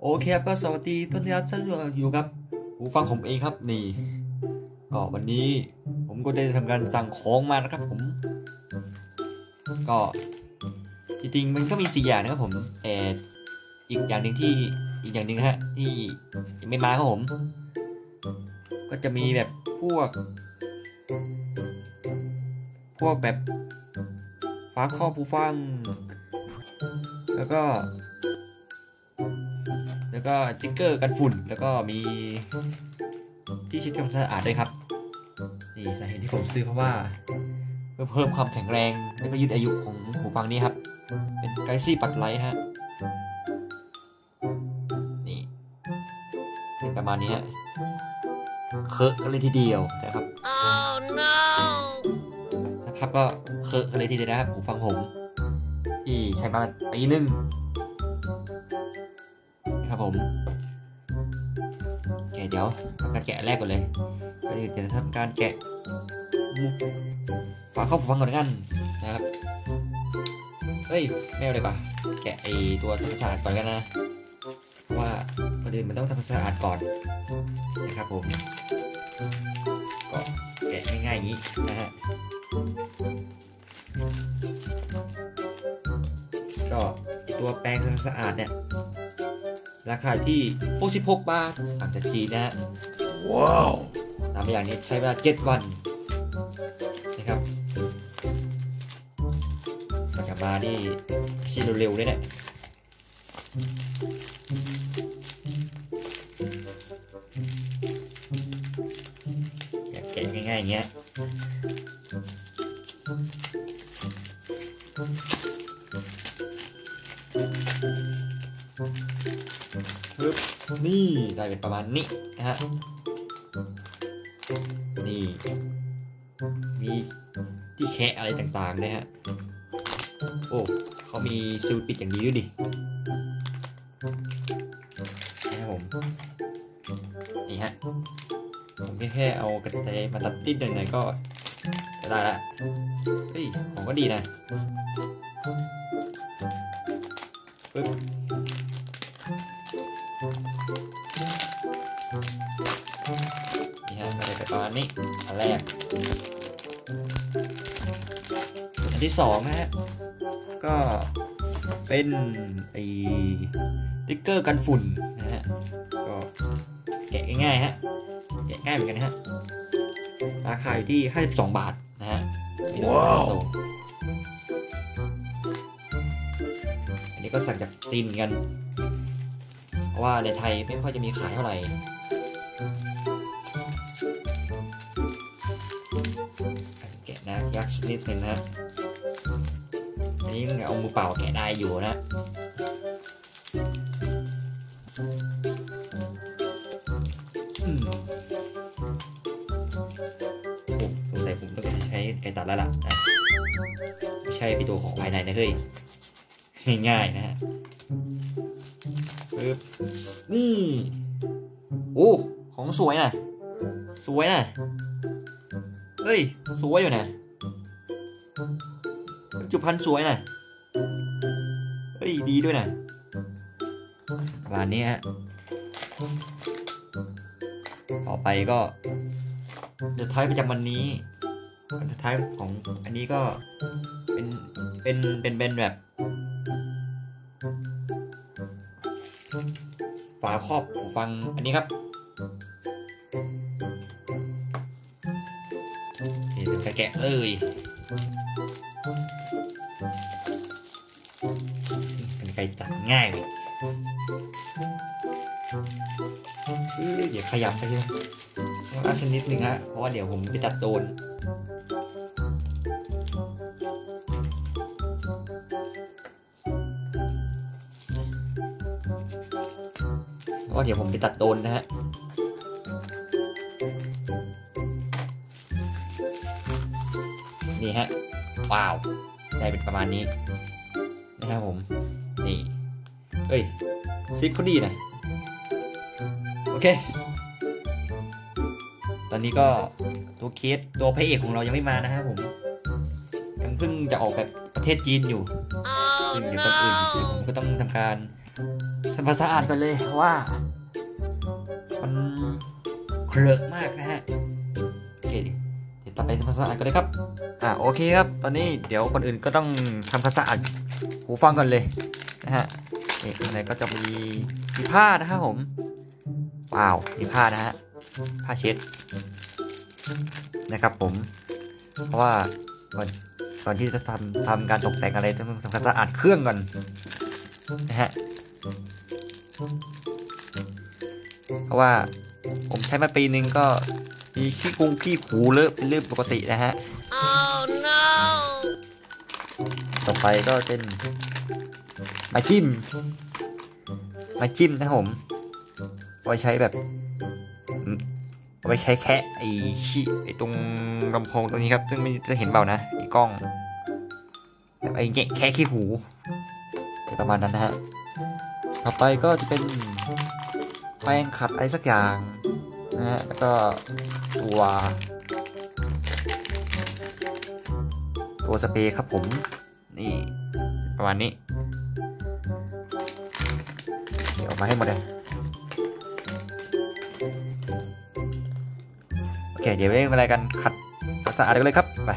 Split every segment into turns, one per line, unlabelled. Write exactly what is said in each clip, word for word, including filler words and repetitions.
โอเคครับก็สวัสดีทุกท่านท่านอยู่กับหูฟังผมเองครับนี่ก็วันนี้ผมก็ได้ทำการสั่งของมานะครับผมก็จริงๆมันก็มีสี่อย่างนะครับผมแต่อีกอย่างหนึ่งที่อีกอย่างหนึ่งฮะที่ยังไม่มาครับผมก็จะมีแบบพวกพวกแบบฝาครอบหูฟังแล้วก็แล้วก็สติ๊กเกอร์กันฝุ่นแล้วก็มีที่เช็ดทำความสะอาดด้วยครับนี่สาเหตุที่ผมซื้อเพราะว่าเพื่อเพิ่มความแข็งแรงและก็ยืดอายุของหูฟังนี้ครับเป็นไกซี่ปัดไลท์ฮะนี่เป็นประมาณนี้ฮะเคอะกันเลยทีเดียวนะครับ oh, no. นะครับก็เคอะกันเลยทีเดียวนะครับหูฟังผมที่ใช้มาปีนึงนะครับผมแกะเดี๋ยวทำการแกะแรกก่อนเลยก็เดี๋ยวทำการแกะฝาครอบหูฟังก่อนกันนะครับเฮ้ยไม่เอาเลยป่ะแกะไอตัวทำความสะอาดก่อนกันนะเพราะว่าประเด็นมันต้องทำความสะอาดก่อนนะครับผมก็แกะง่ายๆอย่างนี้นะฮะก็ตัวแปรงทำความสะอาดเนี่ยราคาที่หกสิบหกบาทสั่งจากจีนนะฮะว้าวตามอย่างนี้ใช้เวลาเจ็ดวันนะครับมันจะมานี่ชิ้นเร็วๆเลยเนี่ยแกะง่ายๆอย่างเงี้ยปึ๊บนี่ได้เป็นประมาณนี้นะฮะนี่มีที่แคะอะไรต่างๆนะฮะโอ้เขามีซิลปิดอย่างนี้ด้วยดินะครับผมนี่ฮะผมแค่เอากระเตมาตัดติดหน่อยๆก็จะได้ละเฮ้ยของก็ดีนะปึ๊บนี่ฮะก็ได้ประมาณนี้อันแรกอันที่สองนะฮะก็เป็นไอ้สติ๊กเกอร์กันฝุ่นนะฮะก็แกะง่ายๆฮะแกะง่ายเหมือนกันนะฮะราคาอยู่ที่ห้าสิบสองบาทนะฮะว้าวอันนี้ก็สั่งจากจีนกันเพราะว่าในไทยไม่ค่อยจะมีขายเท่าไหร่แกะนะยักษ์นิดนึงนะอันนี้เอามือเปล่าแกะได้อยู่นะผมสงสัยผมต้องใช้ไกตัดแล้วล่ะนะไม่ใช่ไปตัวของภายในนะเฮ้ยง่ายๆนะฮะปึ๊บนี่โอ้ของสวยนะสวยนะเฮ้ยสวยอยู่นะจุพันสวยนะเฮ้ยดีด้วยนะประมาณนี้ฮะต่อไปก็เดอะไทป์ประจำวันนี้เดอะไทป์ของอันนี้ก็เป็นเป็นเป็นเป็นแบบฝาครอบหูฟังอันนี้ครับนี่เป็นแกะเอ้ยเป็นไกตัดง่ายเลยเดี๋ยวขยับไปเลยอาสนิดนึงฮะเพราะว่าเดี๋ยวผมไปตัดโดนเพราะว่าเดี๋ยวผมไปตัดโดนนะฮะนี่ฮะว้าวได้เป็นประมาณนี้นะครับผมนี่เฮ้ยซิปเขาดีนะโอเคตอนนี้ก็ตัวเคสตัวพระเอกของเรายังไม่มานะครับผมยังเพิ่งจะออกแบบประเทศจีนอยู่ซึ่งเดี๋ยวก่อนอื่นผมก็ต้องทำการทำความสะอาดกันเลยว่ามันเครอะมากนะฮะโอเคเดี๋ยวต่อไปทำความสะอาดกันเลยครับอ่าโอเคครับตอนนี้เดี๋ยวคนอื่นก็ต้องทำความสะอาดหูฟังกันเลยนะฮะนี่ข้างในก็จะมีมีผ้านะครับผมว้าวมีผ้านะฮะผ้าเช็ดนะครับผมเพราะว่าก่อนก่อนที่จะทำทำการตกแต่งอะไรต้องทำความสะอาดเครื่องก่อนนะฮะเพราะว่าผมใช้มาปีนึงก็มีขี้กุงขี้ขูเลอะเป็นเรื่องปกตินะฮะ oh, no. ต่อไปก็เป็นไม้จิ้มไม้จิ้มนะครับผมไว้ใช้แบบไว้ใช้แคะไอ้ขี้ไอ้ตรงลำโพงตรงนี้ครับซึ่งไม่จะเห็นเปล่านะไอ้กล้องไอ้แงะแคะขี้หูประมาณนั้นนะฮะต่อไปก็จะเป็นแปรงขัดอะไรสักอย่างนะฮะแล้วก็ตัวตัวสเปรย์ครับผมนี่ประมาณนี้เดี๋ยวออกมาให้หมดเลยโอเคเดี๋ยวเรื่องอะไรกันขัดสะอาดกันเลยครับไป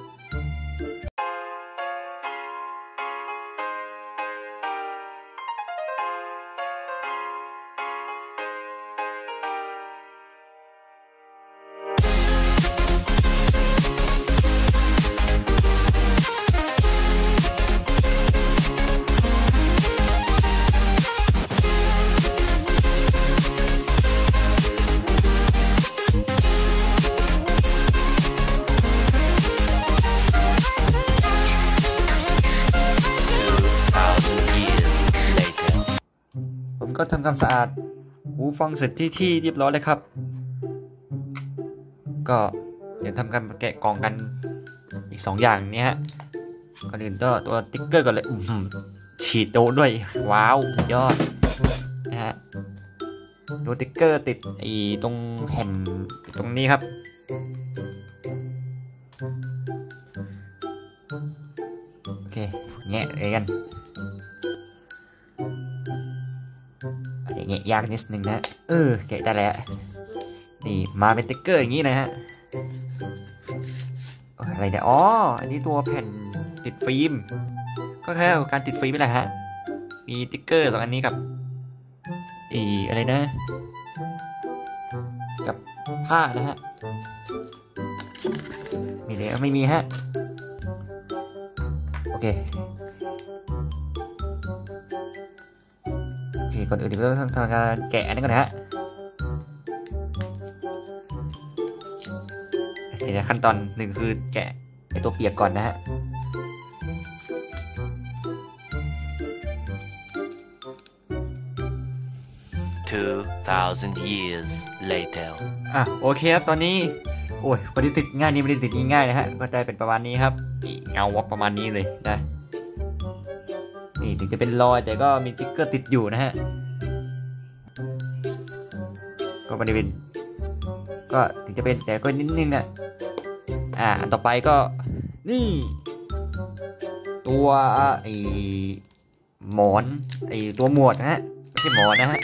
ก็ทำความสะอาดหูฟังเสร็จที่ที่เรียบร้อยเลยครับก็เดี๋ยวทำการแกะกล่องกันอีกสองอย่างนี้ฮะก่อนอื่นก็ตัวติ๊กเกอร์ก่อนเลยฉีดโดนด้วยว้าวยอดนะฮะตัวติ๊กเกอร์ติดไอ้ตรงแผ่นตรงนี้ครับโอเคแงะเลยกันเงี้ยยากนิดนึงนะเออแกะได้แล้วนี่มาเป็นติ๊กเกอร์อย่างนี้นะฮะอะไรเนี่ยอ๋ออันนี้ตัวแผ่นติดฟิล์มก็แค่การติดฟิล์มนี่แหละฮะมีติ๊กเกอร์สองอันนี้กับอีอะไรนะกับผ้านะฮะมีเลยไม่มีฮะโอเคก่อนอื่นเราต้องทำการแกะอันนี้ก่อนนะฮะโอเคขั้นตอนหนึ่งคือแกะไอตัวเปียกก่อนนะฮะ
two thousand years later
อ่ะโอเคครับตอนนี้โอ้ยพอดีติดง่ายนี่ไม่ได้ติดง่ายๆนะฮะก็ได้เป็นประมาณนี้ครับเงาวับประมาณนี้เลยนะนี่ถึงจะเป็นรอยแต่ก็มีติ๊กเกอร์ติดอยู่นะฮะก็ไม่ได้เป็นก็ถึงจะเป็นแต่ก็นิดนึงอ่ะอ่าอันต่อไปก็นี่ตัวไอหมอนไอตัวหมวดนะฮะไม่ใช่หมอนนะฮะ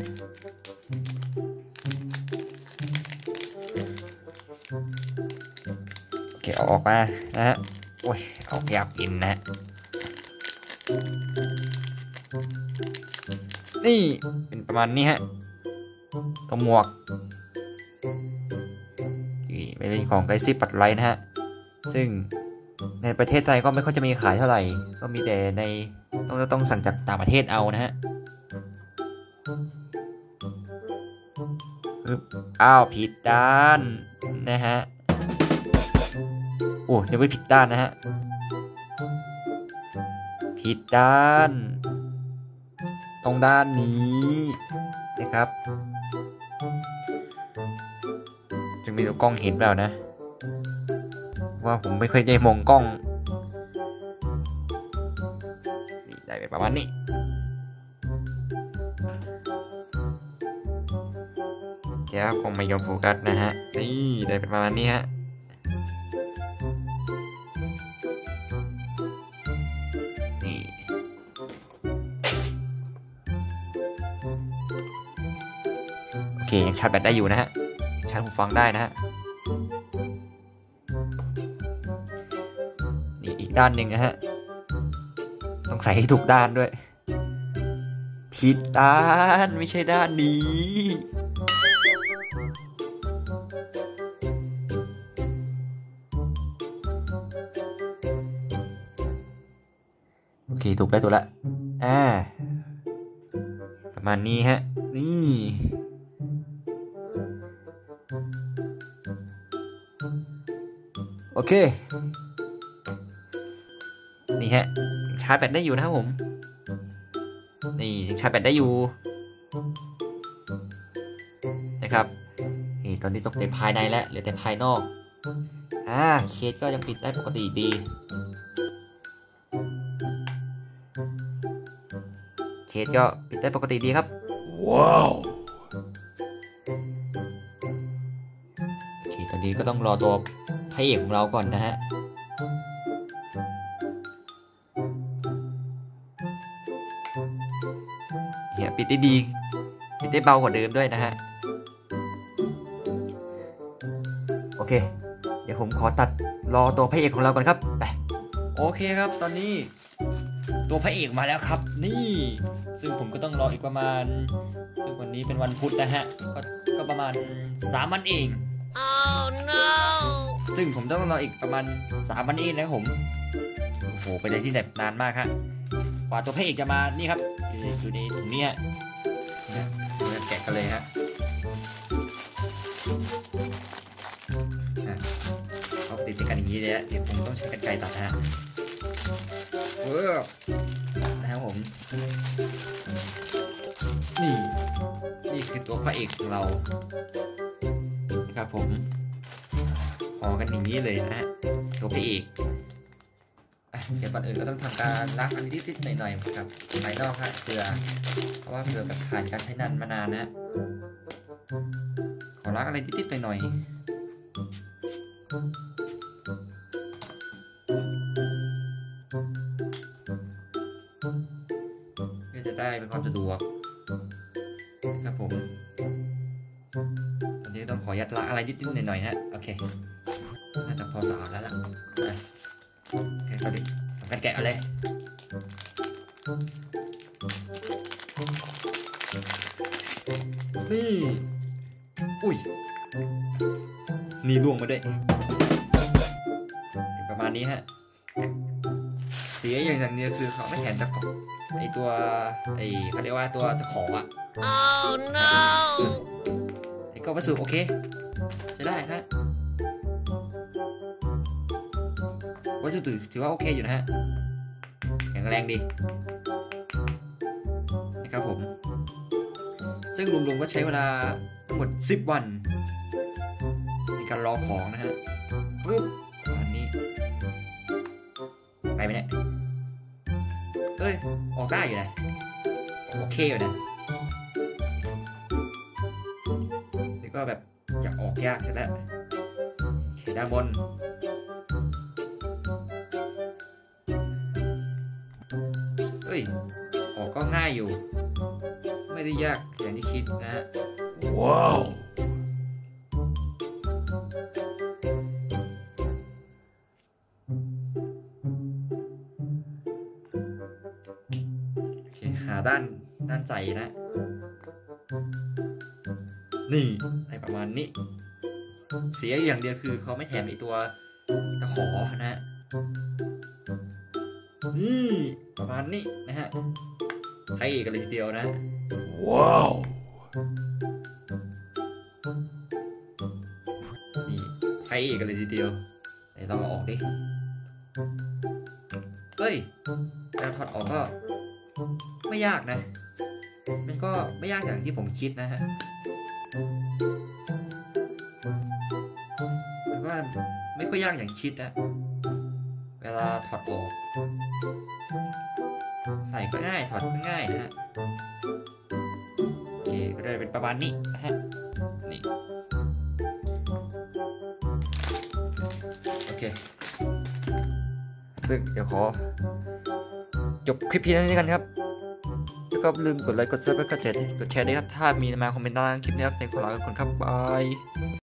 โอเคเอาออกมานะฮะโอ้ยเอาอยากกินนะนี่เป็นประมาณนี้ฮะตัวหมวกไม่เป็นของไกซี่ปัดไลท์นะฮะซึ่งในประเทศไทยก็ไม่ค่อยจะมีขายเท่าไหร่ก็มีแต่ในต้องต้องสั่งจากต่างประเทศเอานะฮะอ้าวผิดด้านนะฮะโอ้ยังไม่ผิดด้านนะฮะผิดด้านตรงด้านนี้นะครับจะมีตัวกล้องเห็นเปล่านะว่าผมไม่เคยได้มองกล้องนี่ได้ประมาณนี้เดี๋ยวคงไม่ยอมโฟกัสนะฮะนี่ได้ประมาณนี้ฮะนี่เคยังชาร์จแบตได้อยู่นะฮะชาร์จหูฟังได้นะฮะนี่อีกด้านหนึ่งนะฮะต้องใส่ให้ถูกด้านด้วยผิดด้านไม่ใช่ด้านนี้โอเคถูกได้ตัวละอ่าประมาณนี้ฮะนี่โอเคนี่ฮะชาร์จแบตได้อยู่นะครับผมนี่ชาร์จแบตได้อยู่นะครับนี่ตอนนี้ตกแต่ภายในแล้วเหลือแต่ภายนอกอ่าเคสก็ยังปิดได้ปกติดีเคสก็ปิดได้ปกติดีครับว้าวโอเคตอนนี้ก็ต้องรอตัวพระเอกของเราก่อนนะฮะเนี่ยปิดได้ดีปิดได้เบากว่าเดิมด้วยนะฮะโอเคเดี๋ยวผมขอตัดรอตัวพระเอกของเราก่อนครับไปโอเคครับตอนนี้ตัวพระเอกมาแล้วครับนี่ซึ่งผมก็ต้องรออีกประมาณซึ่งวันนี้เป็นวันพุธนะฮะก็ก็ประมาณสามวันเอง oh, no. ซึ่งผมต้องรออีกประมาณสามวันเองนะครับผมโอ้โหไปได้ที่แบบนานมากฮะกว่าตัวพระเอกจะมานี่ครับอยู่ในถุงนี้ฮะเราแกะกันเลยฮะเขาติดกันอย่างนี้เลยฮะเดี๋ยวผมต้องใช้กรรไกรตัดนะฮะเออนะครับผมนี่นี่คือตัวพระเอกของเรานะครับผมห่อกันอย่างนี้เลยนะฮะตัวพระเอกเดี๋ยวก่อนอื่นก็ต้องทำการล้างอันนิดๆหน่อยๆครับภายนอกฮะเกลือเพราะว่าเกลือแบบผ่านการใช้นานมานานนะขอล้างอะไรนิดๆหน่อยๆเพื่อจะได้เป็นความสะดวกนะครับผมตอนนี้ต้องขอยัดล้างอะไรนิดๆหน่อยๆนะโอเคน่าจะพอสะอาดแล้วล่ะแค่เขาดิทำการแกะเอาเลยนี่อุ้ยนี่ล่วงมาด้วยประมาณนี้ฮะเสียอย่างอย่างเดียวคือเขาไม่แถมตะกอบไอตัวไอเขาเรียกว่าตัวตะขออะ oh no ไอก็วัสดุโอเคจะได้นะวัสดุถือว่าโอเคอยู่นะฮะแข็งแรงดีนะครับผมซึ่งรวมๆก็ใช้เวลาทั้งหมดสิบวันในการรอของนะฮะปึ๊บอันนี้ไปไหมเนี่ยเอ้ยออกได้อยู่นะโอเคอยู่นะนี่ก็แบบจะออกยากเสร็จแล้วเขียนด้านบนเอ้ยออกก็ง่ายอยู่ไม่ได้ยากอย่างที่คิดนะฮะว้าวโอเคหาด้านด้านใจนะนี่อะไรประมาณนี้เสียอย่างเดียวคือเขาไม่แถมไอตัวตะขอนะฮะนี่ประมาณนี้นะฮะไทยกันเลยทีเดียวนะว้าวนี่ไทยกันเลยทีเดียวไหนลองเอาออกดิเฮ้ยการถอดออกก็ไม่ยากนะมันก็ไม่ยากอย่างที่ผมคิดนะฮะมันก็ไม่ค่อยยากอย่างคิดนะเวลาถอดออกใส่ก็ง่ายถอดก็ง่ายนะฮะโอเคก็ได้เป็นประมาณนี้นะฮะนี่โอเคซึ่งเดี๋ยวขอจบคลิปเพียงเท่านี้กันครับชอบลืมกดไลค์กดซับสไครต์กดแชร์กดแชร์ด้วยครับถ้ามีมาคอมเมนต์ด้านล่างคลิปนี้ครับในคนละกันคนครับบาย